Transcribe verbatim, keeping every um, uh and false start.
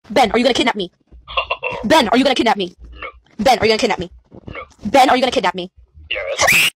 Ben, are you gonna kidnap me? Ben, are you gonna kidnap me? No. Ben, are you gonna kidnap me? No. Ben, are you gonna kidnap me? Yes.